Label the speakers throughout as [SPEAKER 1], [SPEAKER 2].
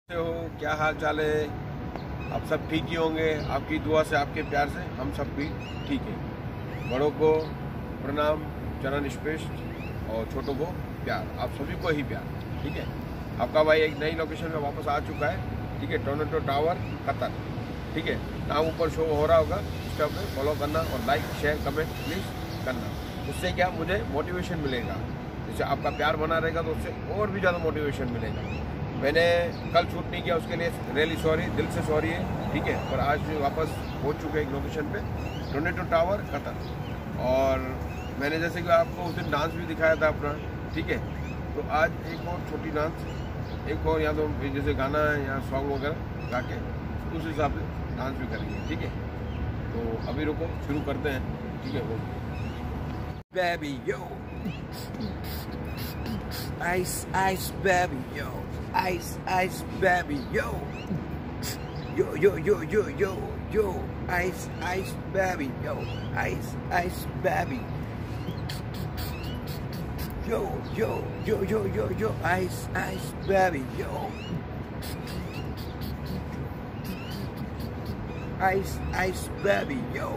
[SPEAKER 1] हो, क्या हाल चाल है? आप सब ठीक ही होंगे। आपकी दुआ से, आपके प्यार से हम सब भी ठीक है। बड़ों को प्रणाम, चरण स्पेस्ट और छोटों को प्यार, आप सभी को ही प्यार। ठीक है, आपका भाई एक नई लोकेशन में वापस आ चुका है। ठीक है, टोरंटो टावर, कतर। ठीक है, नाम ऊपर शो हो रहा होगा, इंस्टा पे फॉलो करना और लाइक शेयर कमेंट प्लीज़ करना। उससे क्या मुझे मोटिवेशन मिलेगा, जैसे आपका प्यार बना रहेगा तो उससे और भी ज़्यादा मोटिवेशन मिलेगा। मैंने कल शूट नहीं किया, उसके लिए रियली सॉरी, दिल से सॉरी है। ठीक है, पर आज वापस पहुंच चुके हैं एक लोकेशन पे, टोरंटो टावर, कतर। और मैंने जैसे कि आपको उस दिन डांस भी दिखाया था अपना। ठीक है, तो आज एक और छोटी डांस, एक और या तो जैसे गाना है या सॉन्ग वगैरह गा के उस हिसाब से डांस भी करेंगे। ठीक है, तो अभी रुको, शुरू करते हैं। ठीक है, वो baby yo ice ice baby yo, ice ice baby yo, yo yo yo yo yo yo, ice ice baby yo, ice ice baby yo yo yo yo yo yo, ice ice baby yo, ice ice baby yo,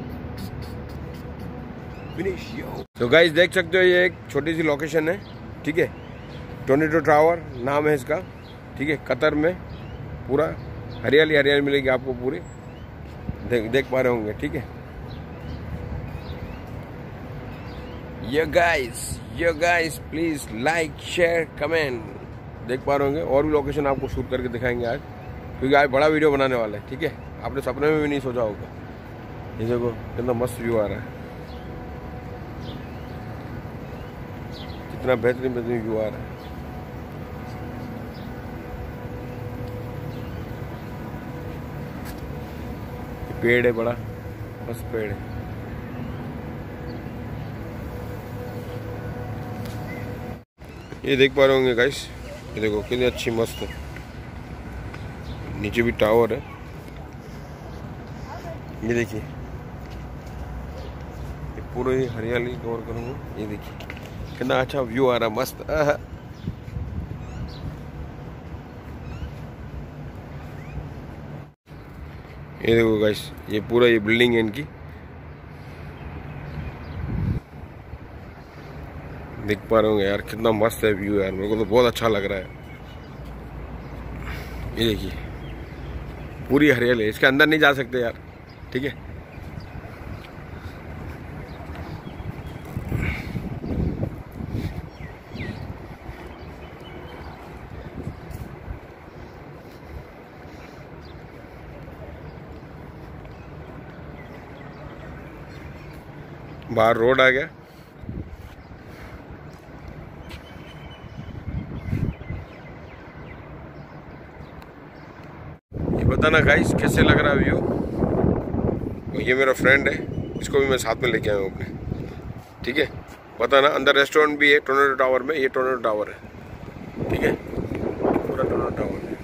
[SPEAKER 1] finish yo। तो guys देख सकते हो, ये एक छोटी सी location है। ठीक है, टोरंटो टावर नाम है इसका। ठीक है, कतर में पूरा हरियाली हरियाली मिलेगी आपको पूरी, देख पा रहे होंगे। ठीक है, ये guys please like share comment, देख पा रहे होंगे। और भी लोकेशन आपको शूट करके दिखाएंगे आज, क्योंकि आज बड़ा वीडियो बनाने वाला है। ठीक है, आपने सपने में भी नहीं सोचा होगा। ये देखो कितना मस्त व्यू आ रहा है, कितना बेहतरीन व्यू आ रहा है। पेड़ है, बड़ा मस्त पेड़ है। ये देख पा रहे होंगे गाइस, ये देखो कितनी अच्छी मस्त है। नीचे भी टावर है, ये देखिए। ये पूरी हरियाली कवर करूंगा, ये देखिए कितना अच्छा व्यू आ रहा है, मस्त। ये देखो गाइस, ये पूरा ये बिल्डिंग है इनकी, देख पा रहे होंगे यार कितना मस्त है व्यू यार। मेरे को तो बहुत अच्छा लग रहा है। ये देखिए पूरी हरियाली, इसके अंदर नहीं जा सकते यार। ठीक है, बाहर रोड आ गया। ये बताना गाइस कैसे लग रहा है व्यू। ये मेरा फ्रेंड है, इसको भी मैं साथ में लेके आया हूँ अपने। ठीक है, बताना। अंदर रेस्टोरेंट भी है टोरंटो टावर में, ये टोरंटो टावर है। ठीक है, पूरा टोरंटो टावर है,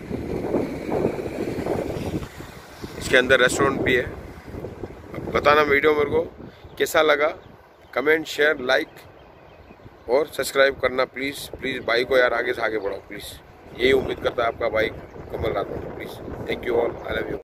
[SPEAKER 1] इसके अंदर रेस्टोरेंट भी है। अब बताना वीडियो मेरे को कैसा लगा, कमेंट शेयर लाइक और सब्सक्राइब करना प्लीज़ प्लीज़। भाई को यार आगे से आगे बढ़ाओ प्लीज़, यही उम्मीद करता है आपका भाई Kamal Rathore. Please, thank you all, I love you.